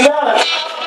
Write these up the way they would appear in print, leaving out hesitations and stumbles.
got it.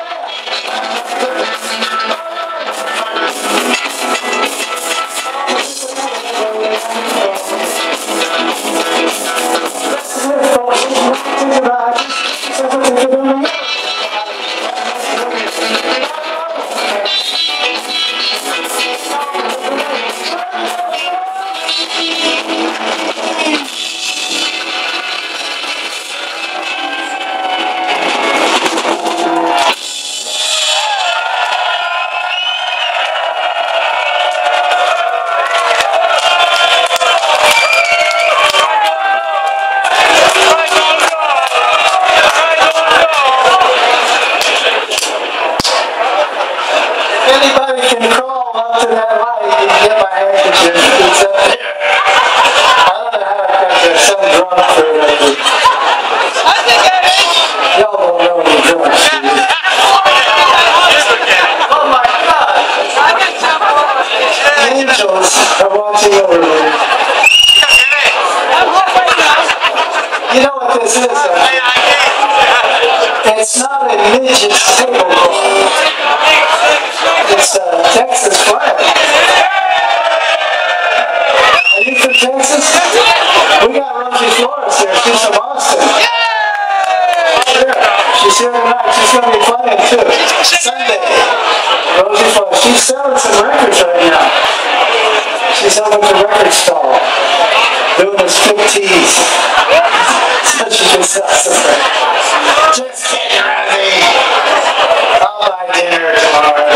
Anybody can crawl up to that light and get my handkerchief. It's up there. I don't know how it got there. Some drunk threw it up there. I think I did. Y'all don't know any drunks, do you? Oh my God! Angels are watching over me. You know what this is? It's not a midget tablecloth. It's a Texas flag. Are you from Texas? We got Rosie Flores here. She's from Austin. She's here tonight. She's going to be playing too. Sunday. Rosie Flores. She's selling some records right now. She's up at the record stall doing a striptease. So she can sell some records. Just kidding, Rosie. I'll buy dinner tomorrow.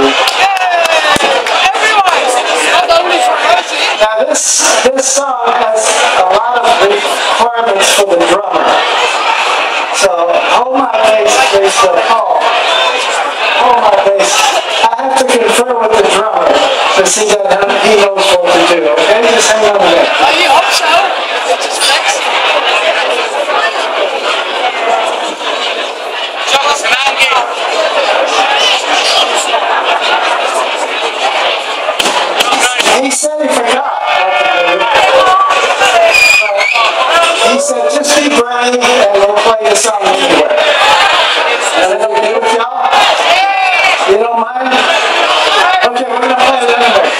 Now this song has a lot of requirements for the drummer. So hold my bass, bass will call. Hold my bass. I have to confer with the drummer to see that he knows what to do. Okay, just hang on a minute. Oh, you hope so. Just flex. He said he forgot what to do. He said, just be brave and we'll play the song anyway. And it'll be with y'all? You don't mind? Okay, we're going to play it anyway.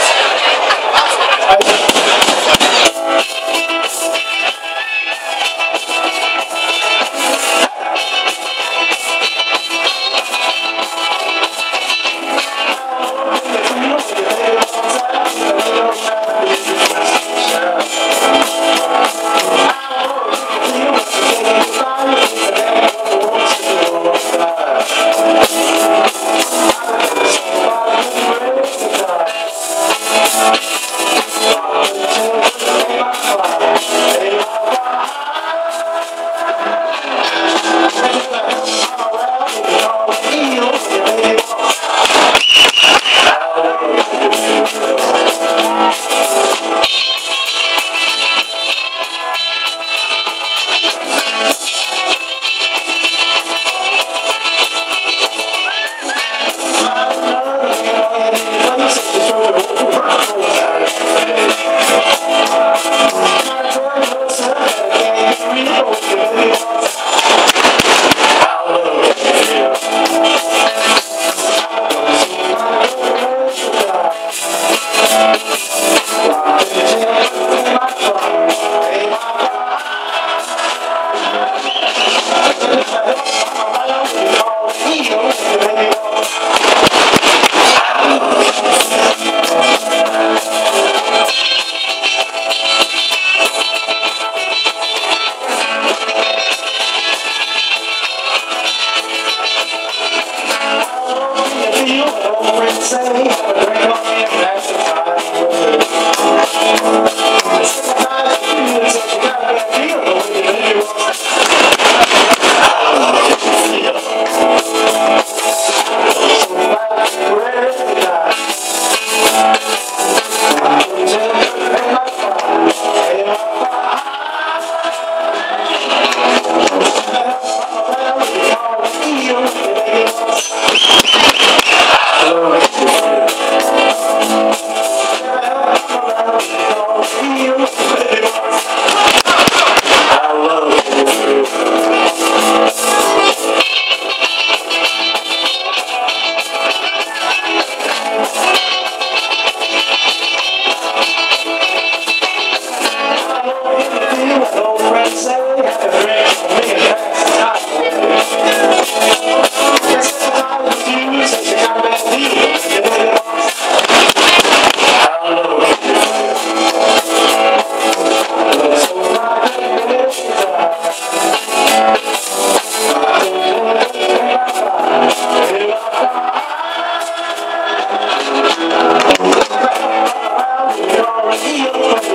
Io